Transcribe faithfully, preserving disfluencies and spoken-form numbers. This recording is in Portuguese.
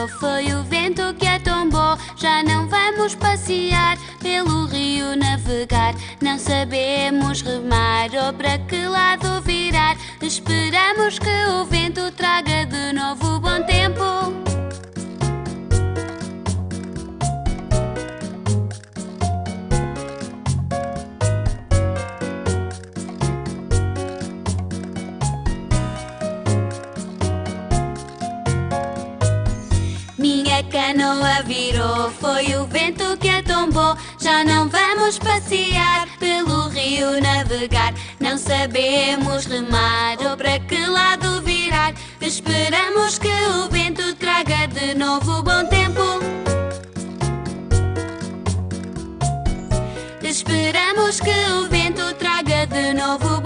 virou, foi o vento que a tombou. Já não vamos passear pelo rio navegar, não sabemos remar ou para que lado virar. Esperamos que o vento traga de novo o bom tempo. Minha canoa virou, foi o vento que a tombou. Já não vamos passear pelo rio navegar, não sabemos remar ou para que lado virar. Esperamos que o vento traga de novo o bom tempo. Esperamos que o vento traga de novo